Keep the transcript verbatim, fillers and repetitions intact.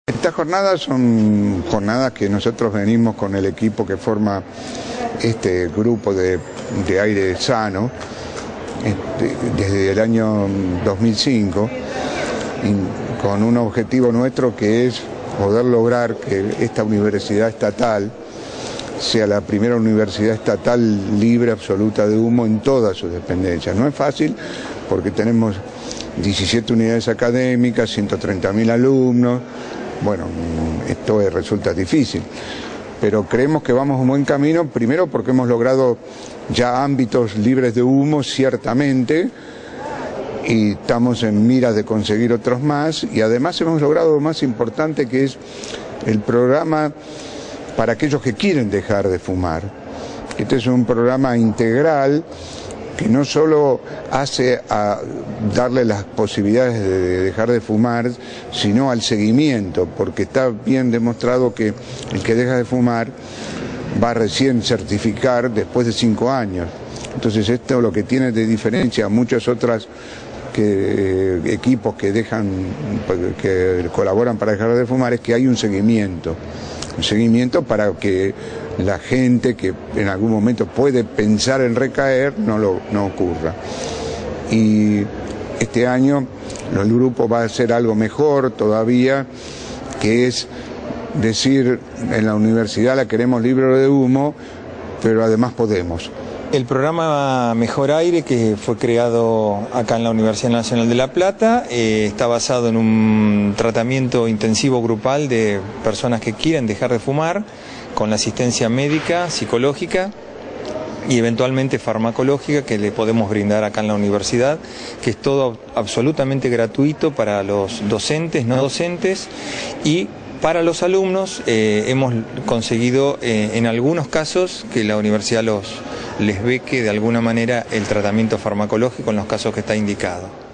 Estas jornadas son jornadas que nosotros venimos con el equipo que forma este grupo de, de aire sano este, desde el año dos mil cinco, y con un objetivo nuestro que es poder lograr que esta universidad estatal sea la primera universidad estatal libre absoluta de humo en todas sus dependencias. No es fácil porque tenemos diecisiete unidades académicas, ciento treinta mil alumnos. Bueno, esto resulta difícil, pero creemos que vamos un buen camino, primero porque hemos logrado ya ámbitos libres de humo, ciertamente, y estamos en miras de conseguir otros más, y además hemos logrado lo más importante, que es el programa para aquellos que quieren dejar de fumar. Este es un programa integral que no solo hace a darle las posibilidades de dejar de fumar, sino al seguimiento, porque está bien demostrado que el que deja de fumar va a recién certificar después de cinco años. Entonces esto lo que tiene de diferencia a muchas otras que, eh, equipos que dejan, que colaboran para dejar de fumar, es que hay un seguimiento, un seguimiento para que la gente que en algún momento puede pensar en recaer no lo no ocurra. Y este año el grupo va a hacer algo mejor todavía, que es decir, en la universidad la queremos libre de humo, pero además podemos. El programa Mejor Aire, que fue creado acá en la Universidad Nacional de La Plata, eh, está basado en un tratamiento intensivo grupal de personas que quieren dejar de fumar, con la asistencia médica, psicológica y eventualmente farmacológica que le podemos brindar acá en la universidad, que es todo absolutamente gratuito para los docentes, no docentes, y para los alumnos eh, hemos conseguido eh, en algunos casos que la universidad los, les beque de alguna manera el tratamiento farmacológico en los casos que está indicado.